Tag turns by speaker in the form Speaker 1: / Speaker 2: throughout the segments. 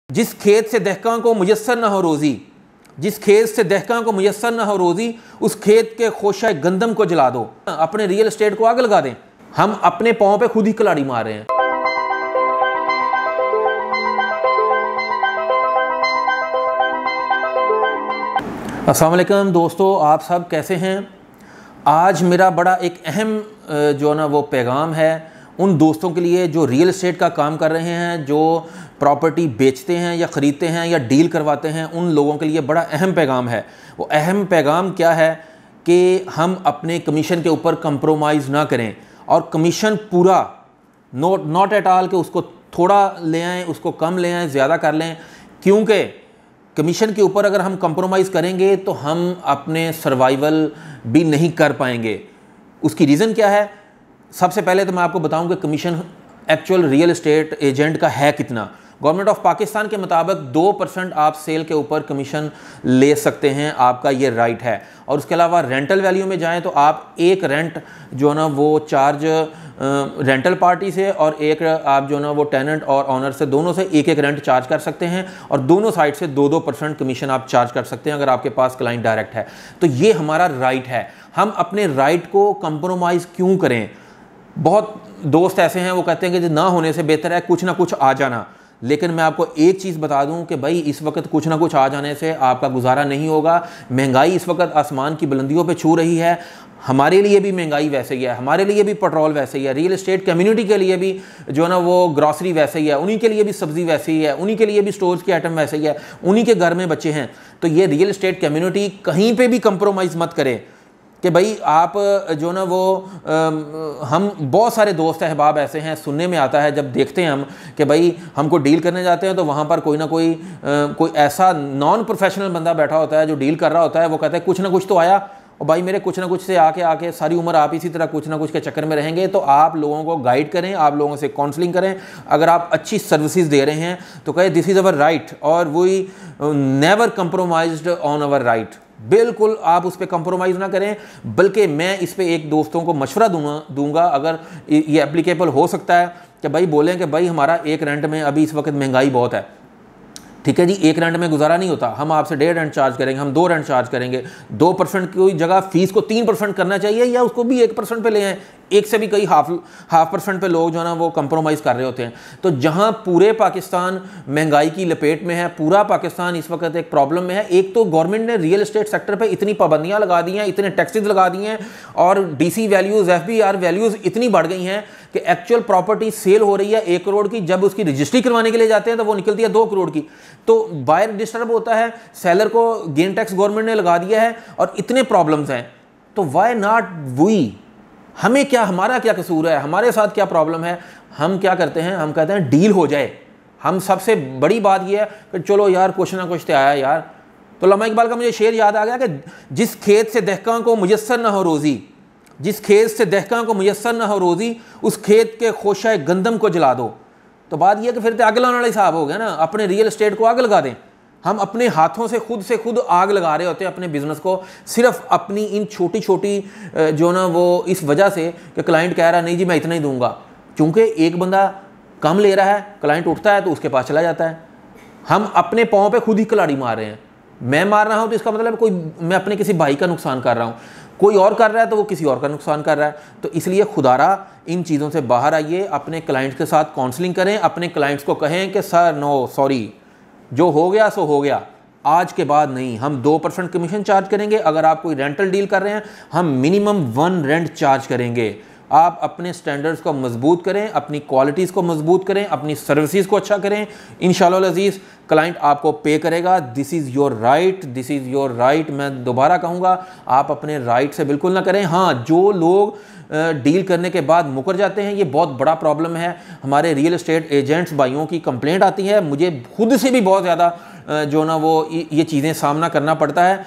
Speaker 1: जिस खेत से दहकां को मुयस्सर न हो रोज़ी, जिस खेत से दहकां को मुयस्सर न हो रोज़ी, उस खेत के खोशा गंदम को जला दो। अपने रियल एस्टेट को आग लगा दें। हम अपने पाँव पे खुद ही कलाड़ी मार रहे हैं। अस्सलाम वालेकुम दोस्तों, आप सब कैसे हैं? आज मेरा बड़ा एक अहम जो ना वो पैगाम है उन दोस्तों के लिए जो रियल एस्टेट का काम कर रहे हैं, जो प्रॉपर्टी बेचते हैं या ख़रीदते हैं या डील करवाते हैं, उन लोगों के लिए बड़ा अहम पैगाम है। वो अहम पैगाम क्या है कि हम अपने कमीशन के ऊपर कंप्रोमाइज़ ना करें और कमीशन पूरा नॉट एट ऑल कि उसको थोड़ा ले आएँ, उसको कम ले आएँ, ज़्यादा कर लें, क्योंकि कमीशन के ऊपर अगर हम कंप्रोमाइज़ करेंगे तो हम अपने सर्वाइवल भी नहीं कर पाएंगे। उसकी रीज़न क्या है? सबसे पहले तो मैं आपको बताऊं कि commission actual real estate agent का है कितना। गवर्नमेंट ऑफ पाकिस्तान के मुताबिक 2% आप सेल के ऊपर कमीशन ले सकते हैं, आपका ये राइट है। और उसके अलावा रेंटल वैल्यू में जाएं तो आप एक रेंट जो ना वो चार्ज रेंटल पार्टी से और एक आप जो ना वो टेनेंट और ऑनर से दोनों से एक रेंट चार्ज कर सकते हैं और दोनों साइड से 2% कमीशन आप चार्ज कर सकते हैं अगर आपके पास क्लाइंट डायरेक्ट है। तो ये हमारा राइट है। हम अपने राइट को कंप्रोमाइज़ क्यों करें? बहुत दोस्त ऐसे हैं वो कहते हैं कि ना होने से बेहतर है कुछ ना कुछ आ जाना। लेकिन मैं आपको एक चीज़ बता दूं कि भाई इस वक्त कुछ ना कुछ आ जाने से आपका गुजारा नहीं होगा। महंगाई इस वक्त आसमान की बुलंदियों पे छू रही है। हमारे लिए भी महंगाई वैसे ही है, हमारे लिए भी पेट्रोल वैसे ही है, रियल एस्टेट कम्युनिटी के लिए भी जो ना वो ग्रॉसरी वैसे ही है, उन्हीं के लिए भी सब्ज़ी वैसे ही है, उन्हीं के लिए भी स्टोर्स की आइटम वैसे ही है, उन्हीं के घर में बच्चे हैं। तो ये रियल एस्टेट कम्युनिटी कहीं पर भी कंप्रोमाइज़ मत करे कि भाई आप जो ना वो हम बहुत सारे दोस्त अहबाब ऐसे हैं, सुनने में आता है जब देखते हैं हम कि भाई हमको डील करने जाते हैं तो वहाँ पर कोई ना कोई ऐसा नॉन प्रोफेशनल बंदा बैठा होता है जो डील कर रहा होता है। वो कहता है कुछ ना कुछ तो आया और भाई मेरे कुछ ना कुछ से आके सारी उम्र आप इसी तरह कुछ ना कुछ के चक्कर में रहेंगे। तो आप लोगों को गाइड करें, आप लोगों से काउंसलिंग करें। अगर आप अच्छी सर्विसेज दे रहे हैं तो कहें दिस इज़ अवर राइट और we never compromised on our right. बिल्कुल आप उस पर कंप्रोमाइज़ ना करें। बल्कि मैं इस पे एक दोस्तों को मशवरा दूंगा अगर ये एप्लीकेबल हो सकता है कि भाई बोलें कि भाई हमारा एक रेंट में अभी इस वक्त महंगाई बहुत है, ठीक है जी, एक रेंट में गुजारा नहीं होता, हम आपसे 1.5 रेंट चार्ज करेंगे, हम 2 रेंट चार्ज करेंगे। 2% की जगह फीस को 3% करना चाहिए या उसको भी 1% पे ले आएँ। एक से भी कई हाफ % पे लोग जो ना वो कंप्रोमाइज़ कर रहे होते हैं। तो जहां पूरे पाकिस्तान महंगाई की लपेट में है, पूरा पाकिस्तान इस वक्त एक प्रॉब्लम में है। एक तो गवर्नमेंट ने रियल एस्टेट सेक्टर पे इतनी पाबंदियां लगा दी हैं, इतने टैक्सेस लगा दिए हैं और DC वैल्यूज़ FBR वैल्यूज़ इतनी बढ़ गई हैं कि एक्चुअल प्रॉपर्टी सेल हो रही है 1 करोड़ की, जब उसकी रजिस्ट्री करवाने के लिए जाते हैं तो वो निकलती है 2 करोड़ की। तो बायर डिस्टर्ब होता है, सेलर को गेन टैक्स गवर्नमेंट ने लगा दिया है और इतने प्रॉब्लम्स हैं। तो वाई नॉट वी? हमें क्या, हमारा क्या कसूर है, हमारे साथ क्या प्रॉब्लम है? हम क्या करते हैं, हम कहते हैं डील हो जाए। हम सबसे बड़ी बात यह है कि चलो यार कुछ ना कुछ तो आया यार। तो अल्लामा इकबाल का मुझे शेर याद आ गया कि जिस खेत से दहकां को मुयस्सर न हो रोज़ी, जिस खेत से दहकां को मुयस्सर न हो रोज़ी, उस खेत के खोशा गंदम को जला दो। तो बात यह कि फिर तो आग लगाने वाला हिसाब हो गया ना। अपने रियल एस्टेट को आग लगा दें। हम अपने हाथों से खुद आग लगा रहे होते हैं अपने बिजनेस को, सिर्फ अपनी इन छोटी छोटी जो ना वो इस वजह से कि क्लाइंट कह रहा है नहीं जी मैं इतना ही दूंगा। क्योंकि एक बंदा कम ले रहा है, क्लाइंट उठता है तो उसके पास चला जाता है। हम अपने पाँव पे खुद ही कलाड़ी मार रहे हैं। मैं मार रहा हूँ तो इसका मतलब मैं अपने किसी भाई का नुकसान कर रहा हूँ, कोई और कर रहा है तो वो किसी और का नुकसान कर रहा है। तो इसलिए खुदारा इन चीज़ों से बाहर आइए, अपने क्लाइंट्स के साथ काउंसलिंग करें, अपने क्लाइंट्स को कहें कि सर नो सॉरी, जो हो गया सो हो गया, आज के बाद नहीं। हम 2% कमीशन चार्ज करेंगे। अगर आप कोई रेंटल डील कर रहे हैं हम मिनिमम 1 रेंट चार्ज करेंगे। आप अपने स्टैंडर्ड्स को मजबूत करें, अपनी क्वालिटीज़ को मजबूत करें, अपनी सर्विसेज को अच्छा करें। इंशाअल्लाह अज़ीज़ क्लाइंट आपको पे करेगा। This is your right, this is your right. मैं दोबारा कहूँगा, आप अपने राइट से बिल्कुल ना करें। हाँ, जो लोग डील करने के बाद मुकर जाते हैं, ये बहुत बड़ा प्रॉब्लम है। हमारे रियल एस्टेट एजेंट्स भाइयों की कंप्लेंट आती है, मुझे खुद से भी बहुत ज़्यादा जो ना वो ये चीज़ें सामना करना पड़ता है।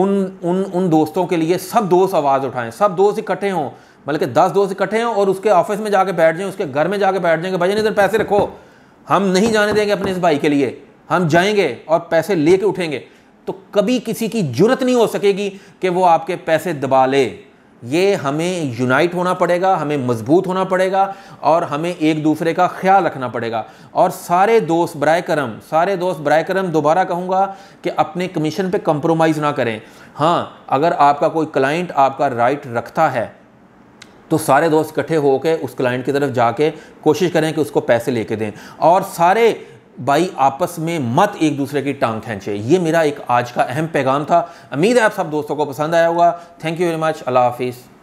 Speaker 1: उन दोस्तों के लिए सब दोस्त आवाज़ उठाएं, सब दोस्त इकट्ठे हों, बल्कि 10 दोस्त इकट्ठे हों और उसके ऑफिस में जाके बैठ जाएं, उसके घर में जाके बैठ जाएंगे, भाई इधर पैसे रखो, हम नहीं जाने देंगे अपने इस भाई के लिए, हम जाएंगे और पैसे लेके उठेंगे। तो कभी किसी की जुर्रत नहीं हो सकेगी कि वो आपके पैसे दबा ले। ये हमें यूनाइट होना पड़ेगा, हमें मजबूत होना पड़ेगा और हमें एक दूसरे का ख्याल रखना पड़ेगा। और सारे दोस्त बराए करम दोबारा कहूँगा कि अपने कमीशन पे कंप्रोमाइज़ ना करें। हाँ, अगर आपका कोई क्लाइंट आपका राइट रखता है तो सारे दोस्त इकट्ठे होकर उस क्लाइंट की तरफ जाके कोशिश करें कि उसको पैसे लेके दें, और सारे भाई आपस में मत एक दूसरे की टांग खींचे। ये मेरा एक आज का अहम पैगाम था। उम्मीद है आप सब दोस्तों को पसंद आया होगा। Thank you very much. अल्लाह हाफिज़।